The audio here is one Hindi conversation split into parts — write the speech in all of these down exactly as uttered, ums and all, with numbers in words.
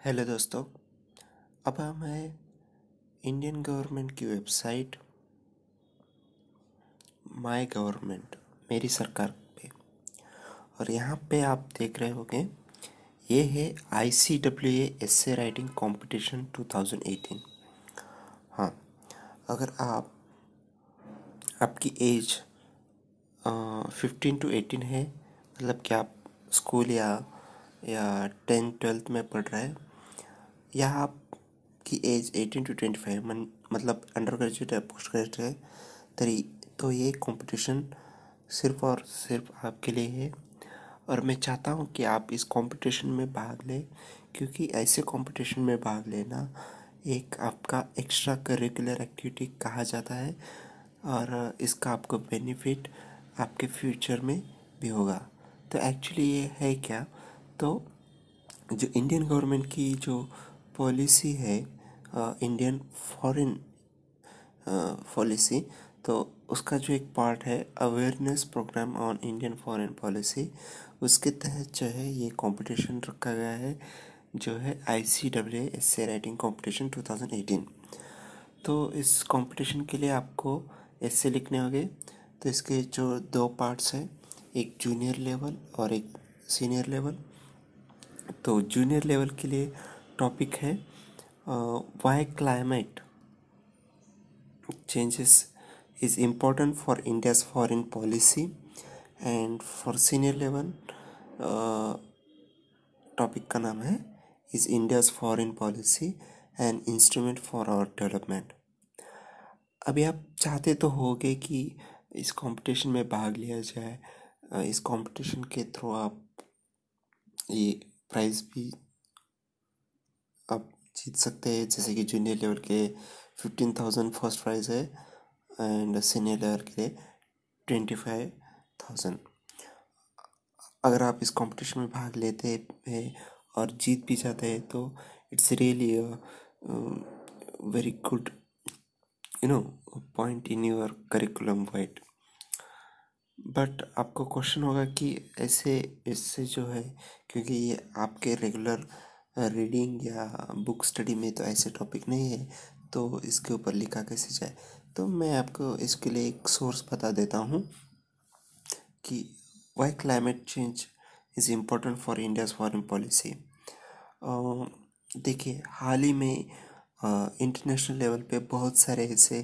हेलो दोस्तों। अब हम हैं इंडियन गवर्नमेंट की वेबसाइट माय गवर्नमेंट, मेरी सरकार पे। और यहाँ पे आप देख रहे होंगे, ये है I C W A essay writing competition two thousand eighteen. हाँ, अगर आप आपकी एज फिफ्टीन टू एटीन है, मतलब कि आप स्कूल या या टेंथ ट्वेल्थ में पढ़ रहे हैं, या आपकी age eighteen to twenty five मतलब अंडर ग्रेजुएट या पोस्ट ग्रेजुएट है, तरी तो ये कंपटीशन सिर्फ और सिर्फ आपके लिए है। और मैं चाहता हूँ कि आप इस कंपटीशन में भाग लें, क्योंकि ऐसे कंपटीशन में भाग लेना एक आपका एक्स्ट्रा करिकुलर एक्टिविटी कहा जाता है, और इसका आपको बेनिफिट आपके फ्यूचर में भी होगा। तो एक्चुअली ये है क्या, तो जो इंडियन गवर्नमेंट की जो पॉलिसी है, इंडियन फॉरेन पॉलिसी, तो उसका जो एक पार्ट है awareness programme on Indian foreign policy, उसके तहत जो है ये कंपटीशन रखा गया है, जो है I C W A essay writing competition two thousand eighteen. तो इस कंपटीशन के लिए आपको एस्से लिखने होंगे। तो इसके जो दो पार्ट्स हैं, एक जूनियर लेवल और एक सीनियर लेवल। तो जूनियर लेवल के लिए टॉपिक है why climate changes is important for India's foreign policy, and for senior level topic का नाम है is India's foreign policy and instrument for our development. अभी आप चाहते तो होगे कि इस कंपटीशन में भाग लिया जाए, इस कंपटीशन के थ्रू आप ये प्राइज़ भी आप जीत सकते हैं, जैसे कि जूनियर लेवल के फिफ्टीन थाउजेंड फर्स्ट प्राइज़ है, एंड सीनियर लेवल के लिए ट्वेंटी फाइव थाउजेंड। अगर आप इस कंपटीशन में भाग लेते हैं और जीत भी जाते हैं, तो it's really very good you know point in your curriculum wide. But आपको क्वेश्चन होगा कि ऐसे इससे जो है, क्योंकि ये आपके रेगुलर रीडिंग या बुक स्टडी में तो ऐसे टॉपिक नहीं है, तो इसके ऊपर लिखा कैसे जाए। तो मैं आपको इसके लिए एक सोर्स बता देता हूँ कि why climate change is important for India's foreign policy. देखिए, हाल ही में इंटरनेशनल लेवल पे बहुत सारे ऐसे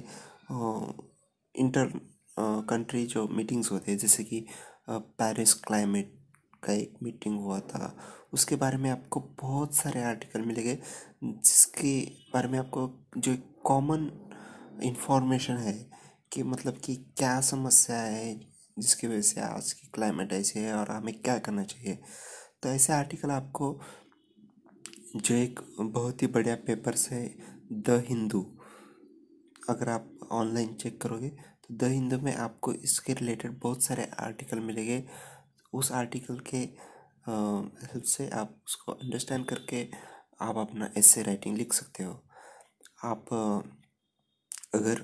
इंटर कंट्री जो मीटिंग्स होते हैं, जैसे कि पेरिस क्लाइमेट का एक मीटिंग हुआ था, उसके बारे में आपको बहुत सारे आर्टिकल मिलेंगे, जिसके बारे में आपको जो कॉमन इंफॉर्मेशन है कि मतलब कि क्या समस्या है जिसकी वजह से आज की क्लाइमेट ऐसी है और हमें क्या करना चाहिए। तो ऐसे आर्टिकल आपको जो एक बहुत ही बढ़िया पेपर्स है द हिंदू, अगर आप ऑनलाइन चेक करोगे तो द हिंदू में आपको इसके रिलेटेड बहुत सारे आर्टिकल मिलेंगे। उस आर्टिकल के हेल्प से आप उसको अंडरस्टैंड करके आप अपना एस्से राइटिंग लिख सकते हो। आप अगर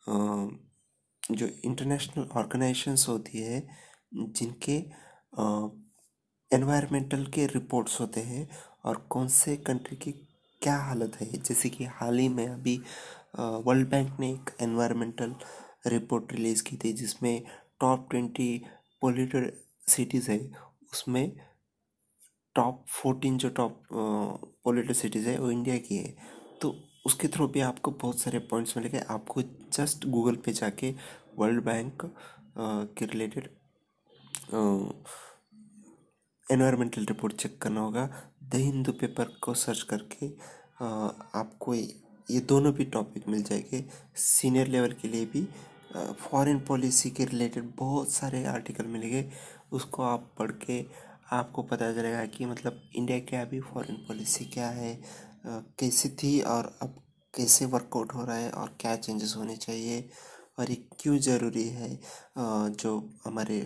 जो इंटरनेशनल ऑर्गेनाइजेशंस होती है, जिनके एनवायरमेंटल के रिपोर्ट्स होते हैं और कौन से कंट्री की क्या हालत है, जैसे कि हाल ही में अभी वर्ल्ड बैंक ने एक एनवायरमेंटल रिपोर्ट रिलीज़ की थी, जिसमें टॉप ट्वेंटी पोल्यूटेड सिटीज़ है, उसमें टॉप फोर्टीन जो टॉप पोल्यूटेड सिटीज़ है वो इंडिया की है। तो उसके थ्रू भी आपको बहुत सारे पॉइंट्स मिलेंगे। आपको जस्ट गूगल पे जाके वर्ल्ड बैंक के रिलेटेड एनवायरमेंटल रिपोर्ट चेक करना होगा। द हिंदू पेपर को सर्च करके आपको ये दोनों भी टॉपिक मिल जाएंगे। सीनियर लेवल के लिए भी फॉरेन पॉलिसी के रिलेटेड बहुत सारे आर्टिकल मिलेंगे, उसको आप पढ़ के आपको पता चलेगा कि मतलब इंडिया की अभी फॉरेन पॉलिसी क्या है, कैसी थी और अब कैसे वर्कआउट हो रहा है, और क्या चेंजेस होने चाहिए, और ये क्यों ज़रूरी है। जो हमारे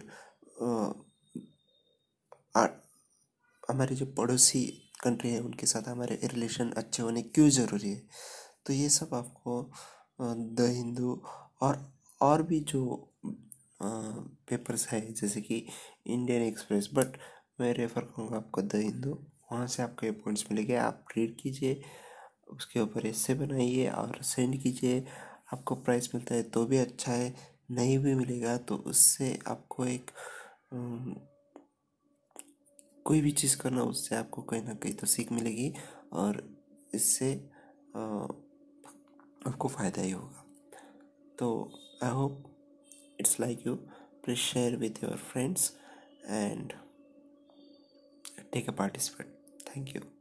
हमारे जो पड़ोसी कंट्री है उनके साथ हमारे रिलेशन अच्छे होने क्यों ज़रूरी है। तो ये सब आपको द हिंदू और और भी जो पेपर्स है, जैसे कि इंडियन एक्सप्रेस, बट मैं रेफ़र करूँगा आपको द हिंदू वहाँ से आपको ये पॉइंट्स मिलेंगे। आप रीड कीजिए, उसके ऊपर ऐसे बनाइए और सेंड कीजिए। आपको प्राइस मिलता है तो भी अच्छा है, नहीं भी मिलेगा तो उससे आपको एक अम, कोई भी चीज़ करना, उससे आपको कहीं ना कहीं तो सीख मिलेगी और इससे अ, आपको फ़ायदा ही होगा। तो I hope it's like you. Please share with your friends and take a participate. Thank you.